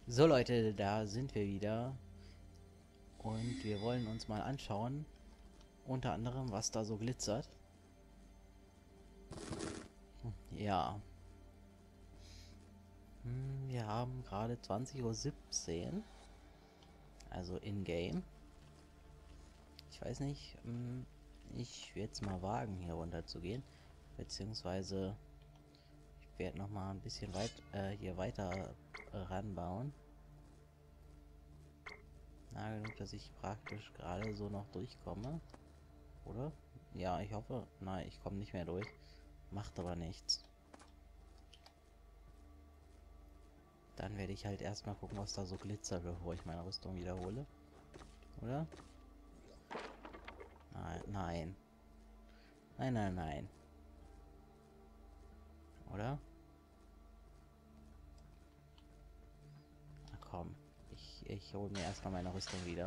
So Leute, da sind wir wieder und wir wollen uns mal anschauen, unter anderem, was da so glitzert. Ja, wir haben gerade 20:17 Uhr, also in-game. Ich weiß nicht, ich werde es mal wagen, hier runter zu gehen, beziehungsweise ich werde noch mal ein bisschen hier weiter ranbauen. Na, genug, dass ich praktisch gerade so noch durchkomme, oder? Ja, ich hoffe. Nein, ich komme nicht mehr durch. Macht aber nichts. Dann werde ich halt erstmal gucken, was da so glitzert, bevor ich meine Rüstung wiederhole. Oder? Nein, nein. Nein, nein, nein. Oder? Na komm. Ich hole mir erstmal meine Rüstung wieder.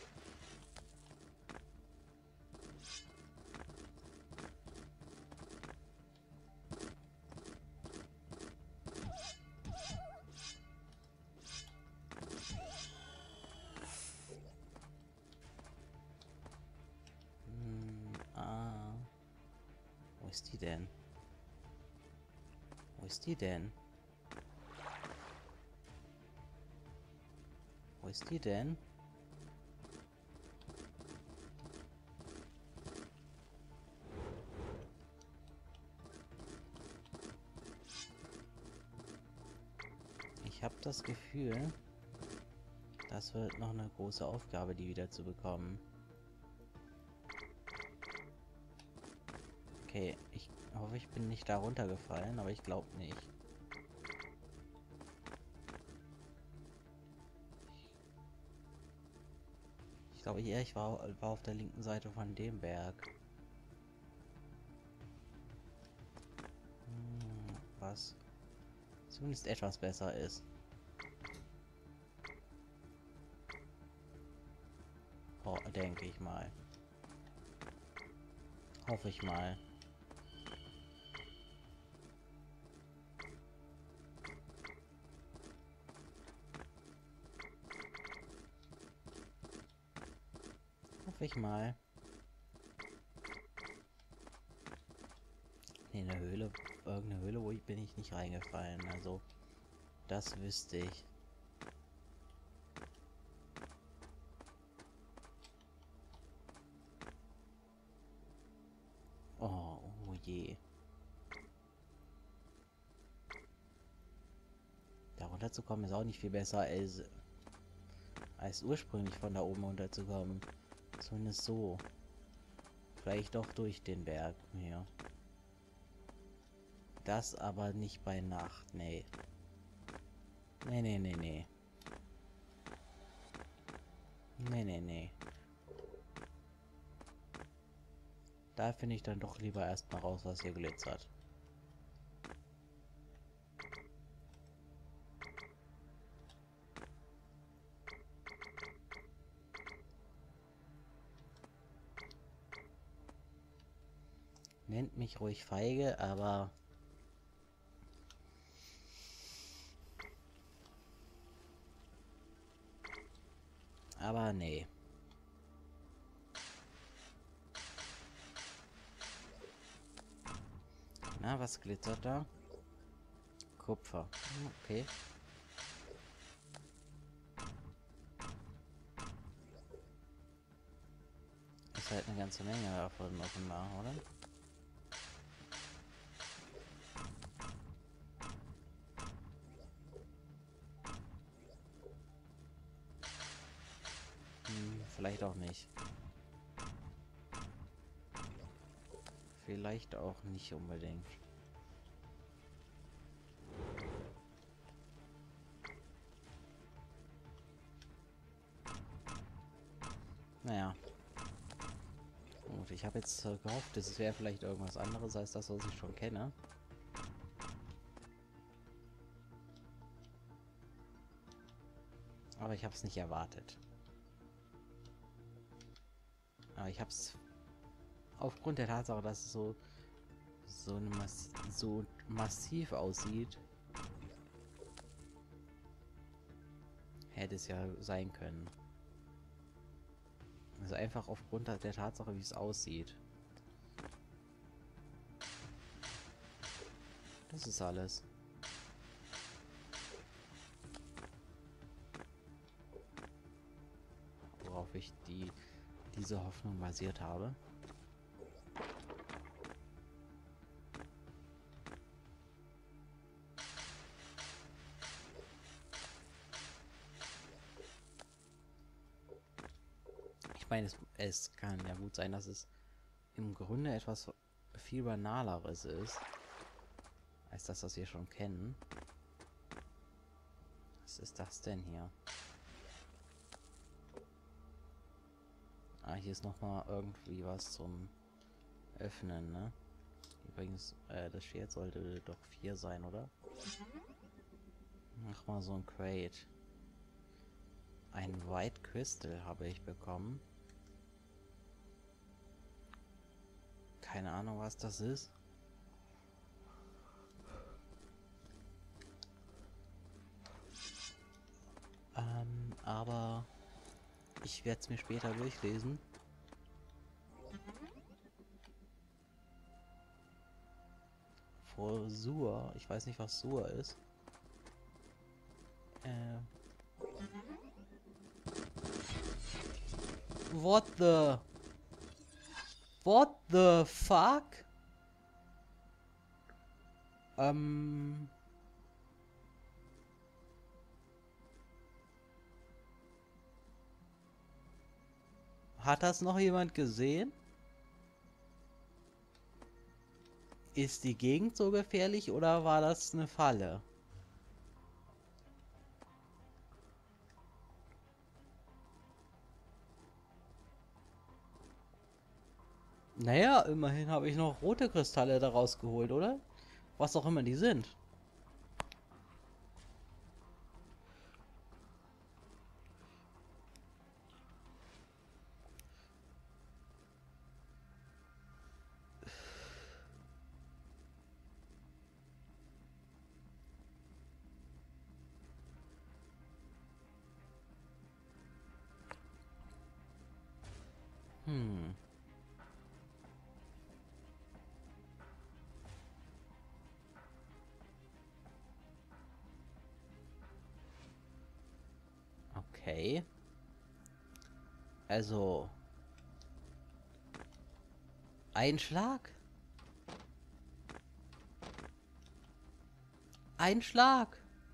Ah. Wo ist die denn? Wo ist die denn? Wo ist die denn? Ich habe das Gefühl, das wird noch eine große Aufgabe, die wieder zu bekommen. Okay, ich hoffe, ich bin nicht da runtergefallen, aber ich glaube nicht. Ich glaube eher, ich war auf der linken Seite von dem Berg. Was zumindest etwas besser ist. Oh, denke ich mal. Hoffe ich mal. Hoffe ich mal. Nee, eine Höhle. Irgendeine Höhle, bin ich nicht reingefallen. Also, das wüsste ich. Oh, oh je. Da runterzukommen ist auch nicht viel besser, als ursprünglich von da oben runterzukommen. Zumindest so. Vielleicht doch durch den Berg hier. Das aber nicht bei Nacht, nee. Nee, nee, nee, nee. Nee, nee, nee. Da finde ich dann doch lieber erstmal raus, was hier glitzert. Nennt mich ruhig feige, aber... Aber nee. Na, was glitzert da? Kupfer. Okay. Ist halt eine ganze Menge davon offenbar, oder? Vielleicht auch nicht. Vielleicht auch nicht unbedingt. Naja. Gut, ich habe jetzt gehofft, es wäre vielleicht irgendwas anderes als das, was ich schon kenne. Aber ich habe es nicht erwartet. Aber ich habe es aufgrund der Tatsache, dass es so massiv aussieht, hätte es ja sein können. Also einfach aufgrund der Tatsache, wie es aussieht. Das ist alles. Worauf ich diese Hoffnung basiert habe. Ich meine, es kann ja gut sein, dass es im Grunde etwas viel banaleres ist, als das, was wir schon kennen. Was ist das denn hier? Ah, hier ist nochmal irgendwie was zum Öffnen, ne? Übrigens, das Schwert sollte doch 4 sein, oder? Mach mal so ein Crate. Ein White Crystal habe ich bekommen. Keine Ahnung, was das ist. Aber ich werde es mir später durchlesen. Vor Sur. Ich weiß nicht, was Sur ist. What the... What the fuck? Hat das noch jemand gesehen? Ist die Gegend so gefährlich oder war das eine Falle? Naja, immerhin habe ich noch rote Kristalle daraus geholt, oder? Was auch immer die sind. Hm. Okay. Also... Ein Schlag. Ein Schlag.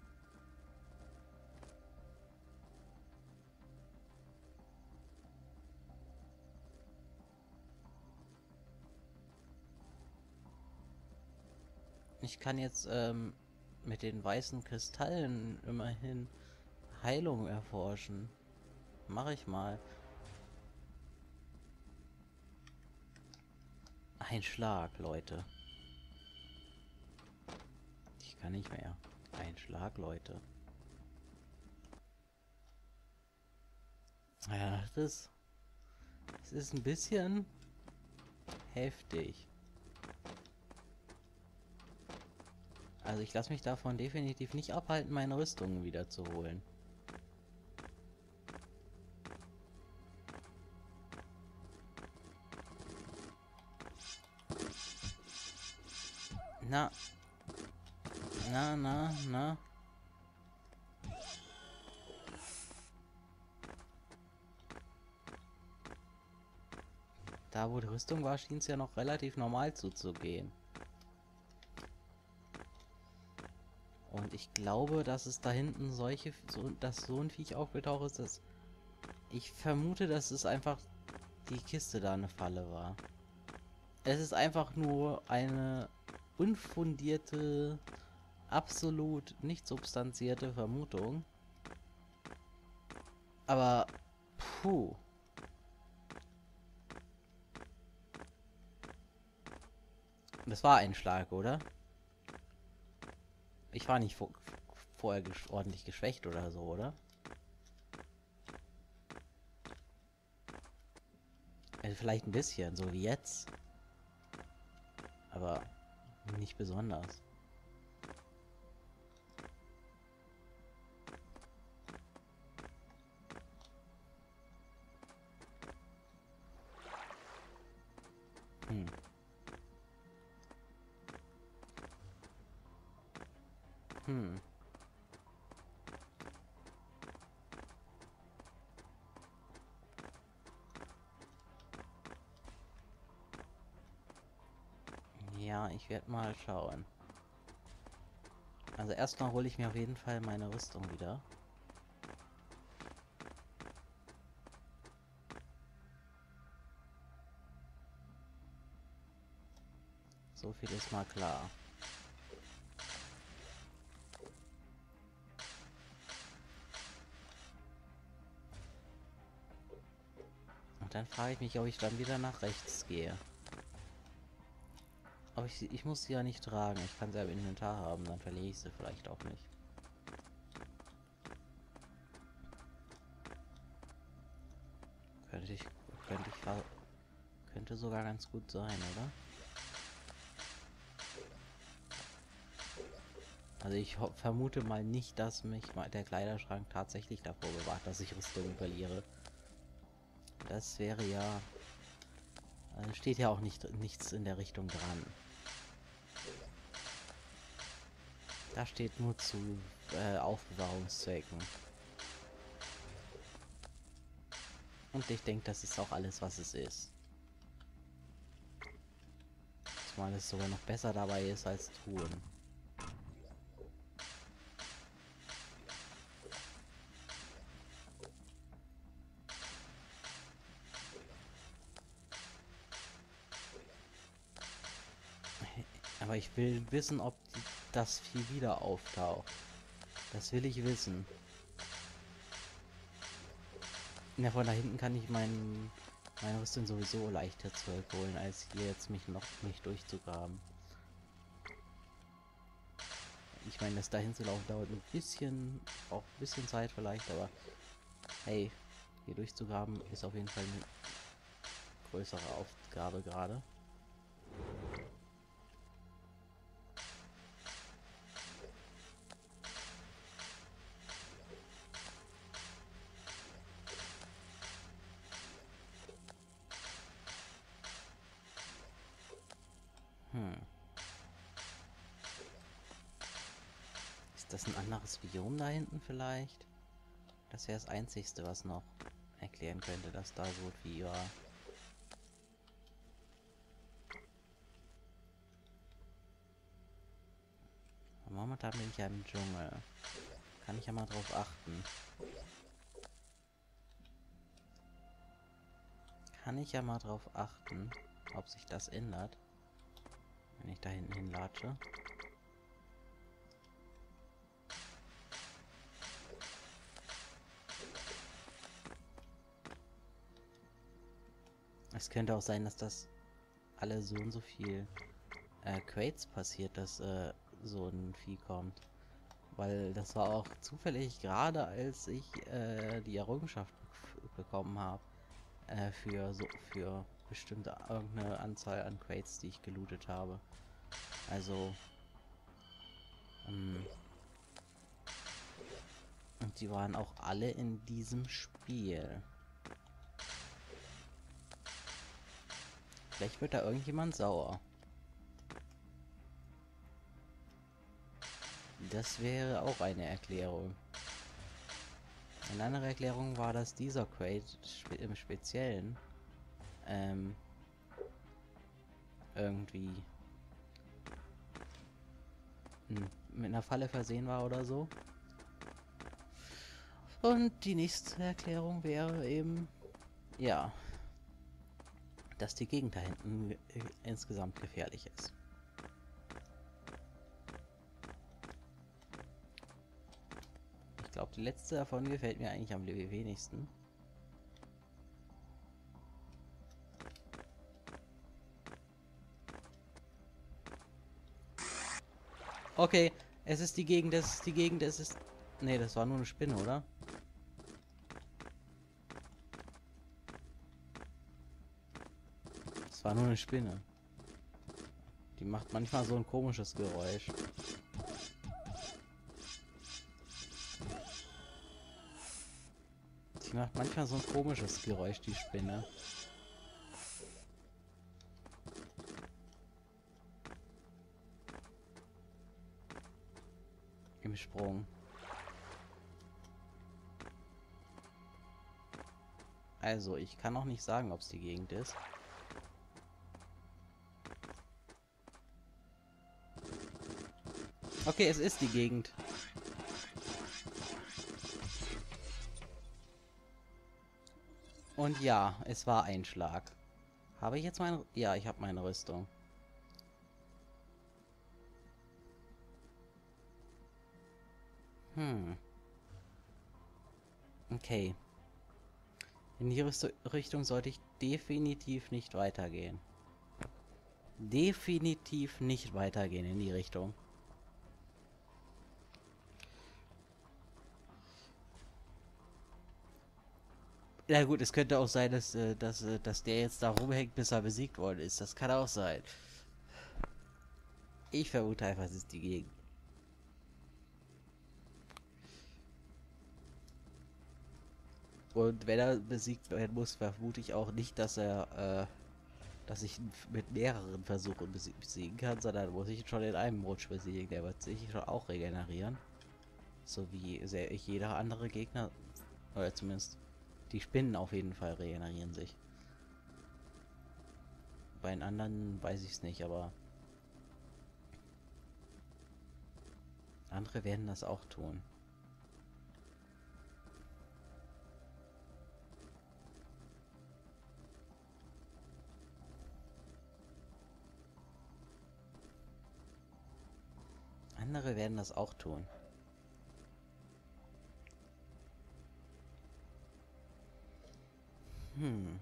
Ich kann jetzt mit den weißen Kristallen immerhin Heilung erforschen. Mache ich mal. Ein Schlag, Leute. Ich kann nicht mehr. Ein Schlag, Leute. Ja, das ist ein bisschen heftig. Also ich lasse mich davon definitiv nicht abhalten, meine Rüstungen wieder zu holen. Na. Na. Da, wo die Rüstung war, schien es ja noch relativ normal zuzugehen. Und ich glaube, dass es da hinten dass so ein Viech aufgetaucht ist, dass ich vermute, dass es einfach die Kiste da eine Falle war. Es ist einfach nur eine unfundierte, absolut nicht substanzierte Vermutung. Aber, puh. Das war ein Schlag, oder? Ich war nicht vorher ordentlich geschwächt oder so, oder? Also vielleicht ein bisschen, so wie jetzt. Aber nicht besonders. Hm. Ja, ich werde mal schauen. Also erstmal hole ich mir auf jeden Fall meine Rüstung wieder. So viel ist mal klar. Und dann frage ich mich, ob ich dann wieder nach rechts gehe. Aber ich muss sie ja nicht tragen. Ich kann sie ja im Inventar haben, dann verliere ich sie vielleicht auch nicht. Könnte ich, könnte ich, könnte sogar ganz gut sein, oder? Also ich vermute mal nicht, dass mich der Kleiderschrank tatsächlich davor bewahrt, dass ich Rüstungen verliere. Das wäre ja... steht ja auch nichts in der Richtung dran. Da steht nur zu Aufbewahrungszwecken. Und ich denke, das ist auch alles, was es ist. Zumal es sogar noch besser dabei ist als Truhen. Aber ich will wissen, ob das Vieh wieder auftaucht. Das will ich wissen. Ja, von da hinten kann ich meine Rüstung sowieso leichter zurückholen, als hier jetzt mich durchzugraben. Ich meine, das dahin zu laufen dauert ein bisschen, auch ein bisschen Zeit vielleicht, aber hey, hier durchzugraben ist auf jeden Fall eine größere Aufgabe gerade. Ist das ein anderes Biom da hinten vielleicht? Das wäre das Einzigste, was noch erklären könnte, dass da so viel war. Momentan bin ich ja im Dschungel. Kann ich ja mal drauf achten. Kann ich ja mal drauf achten, ob sich das ändert, wenn ich da hinten hinlatsche. Es könnte auch sein, dass das alle so und so viel Crates passiert, dass so ein Vieh kommt. Weil das war auch zufällig gerade, als ich die Errungenschaft bekommen habe. Für bestimmte irgendeine Anzahl an Crates, die ich gelootet habe. Also und die waren auch alle in diesem Spiel. Vielleicht wird da irgendjemand sauer. Das wäre auch eine Erklärung. Eine andere Erklärung war, dass dieser Crate im Speziellen irgendwie mit einer Falle versehen war oder so. Und die nächste Erklärung wäre eben, ja, dass die Gegend da hinten insgesamt gefährlich ist. Ich glaube, die letzte davon gefällt mir eigentlich am wenigsten. Okay, es ist die Gegend, es ist... Nee, das war nur eine Spinne, oder? Das war nur eine Spinne. Die macht manchmal so ein komisches Geräusch. Die macht manchmal so ein komisches Geräusch, die Spinne. dem Sprung. Also, ich kann auch nicht sagen, ob es die Gegend ist. Okay, es ist die Gegend. Und ja, es war ein Schlag. Habe ich jetzt meine... Ja, ich habe meine Rüstung. Okay. In die Richtung sollte ich definitiv nicht weitergehen. Definitiv nicht weitergehen in die Richtung. Ja gut, es könnte auch sein, dass der jetzt da rumhängt, bis er besiegt worden ist. Das kann auch sein. Ich vermute einfach, es ist die Gegend. Und wenn er besiegt werden muss, vermute ich auch nicht, dass ich ihn mit mehreren Versuchen besiegen kann, sondern muss ich ihn schon in einem Rutsch besiegen. Der wird sich schon auch regenerieren. So wie jeder andere Gegner, oder zumindest die Spinnen auf jeden Fall regenerieren sich. Bei den anderen weiß ich es nicht, aber andere werden das auch tun. Andere werden das auch tun. Hm.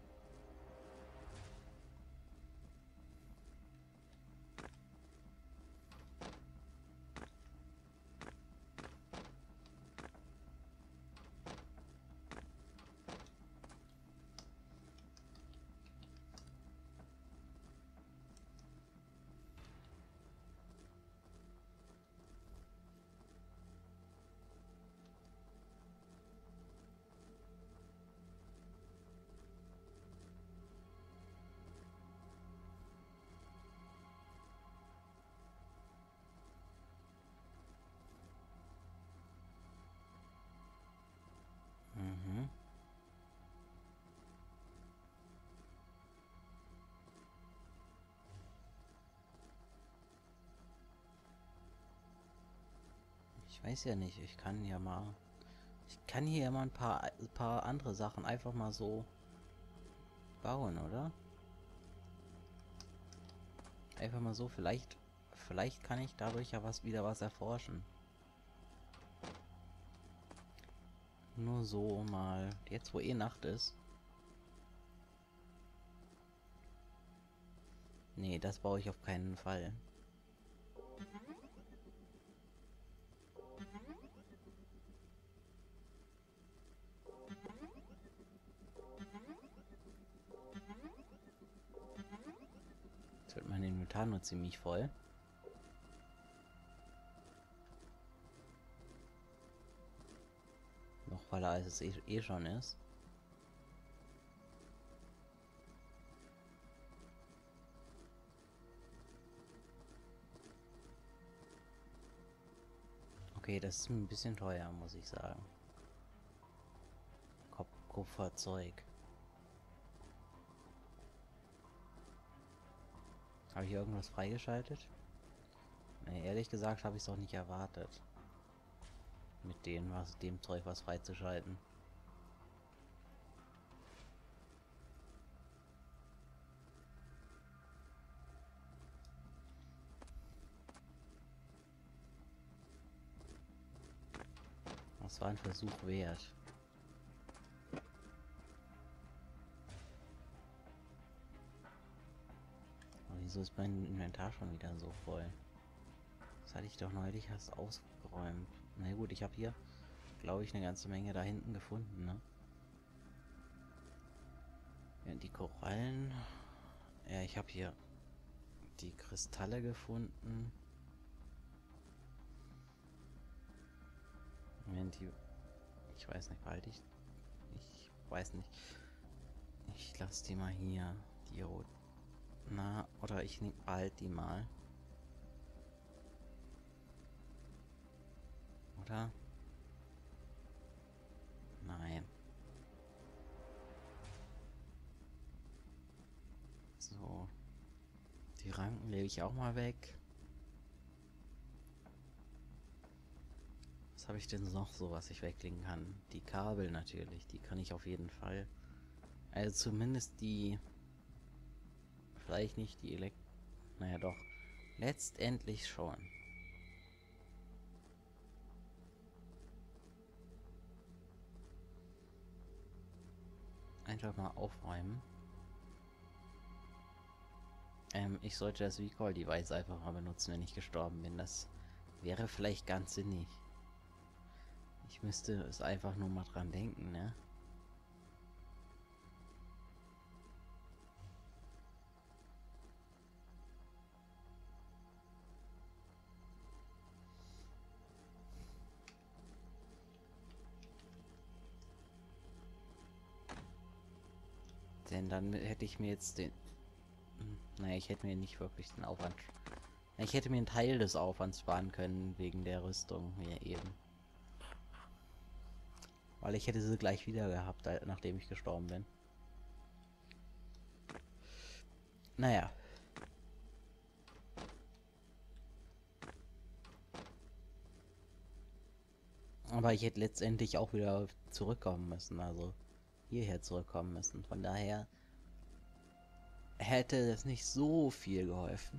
Mhm. Ich weiß ja nicht, ich kann ja mal... Ich kann hier ja mal ein paar andere Sachen einfach mal so bauen, oder? Einfach mal so, vielleicht kann ich dadurch ja wieder was erforschen. Nur so mal, jetzt wo eh Nacht ist. Nee, das baue ich auf keinen Fall. Jetzt wird mein Inventar nur ziemlich voll. Noch voller als es eh schon ist. Okay, das ist ein bisschen teuer, muss ich sagen. Kupferzeug. Habe ich irgendwas freigeschaltet? Nee, ehrlich gesagt habe ich es auch nicht erwartet. Mit dem Zeug was freizuschalten. Das war ein Versuch wert. Aber wieso ist mein Inventar schon wieder so voll? Das hatte ich doch neulich erst ausgeräumt. Na gut, ich habe hier, glaube ich, eine ganze Menge da hinten gefunden, ne? Ja, die Korallen. Ja, ich habe hier die Kristalle gefunden. Moment, ich weiß nicht, behalte ich. Ich weiß nicht. Ich lasse die mal hier. Die roten. Na, oder ich behalte die mal. Oder? Nein. So. Die Ranken lege ich auch mal weg. Was habe ich denn noch so, was ich weglegen kann? Die Kabel natürlich. Die kann ich auf jeden Fall. Also zumindest die... Vielleicht nicht die Naja doch. Letztendlich schon. Einfach mal aufräumen. Ich sollte das Recall-Device einfach mal benutzen, wenn ich gestorben bin. Das wäre vielleicht ganz sinnig. Ich müsste es einfach nur mal dran denken, ne? Denn dann hätte ich mir jetzt den... Naja, ich hätte mir nicht wirklich den Aufwand... Ich hätte mir einen Teil des Aufwands sparen können, wegen der Rüstung hier eben. Weil ich hätte sie gleich wieder gehabt, nachdem ich gestorben bin. Naja. Aber ich hätte letztendlich auch wieder zurückkommen müssen, also hierher zurückkommen müssen. Von daher hätte das nicht so viel geholfen.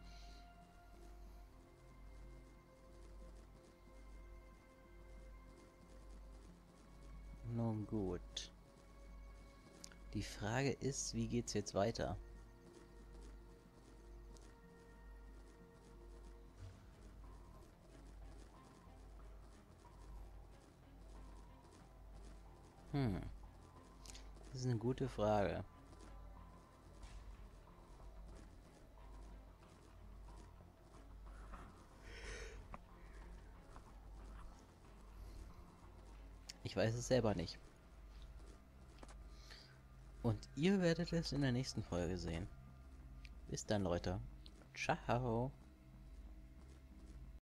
Nun gut. Die Frage ist, wie geht's jetzt weiter? Das ist eine gute Frage. Ich weiß es selber nicht. Und ihr werdet es in der nächsten Folge sehen. Bis dann, Leute. Ciao.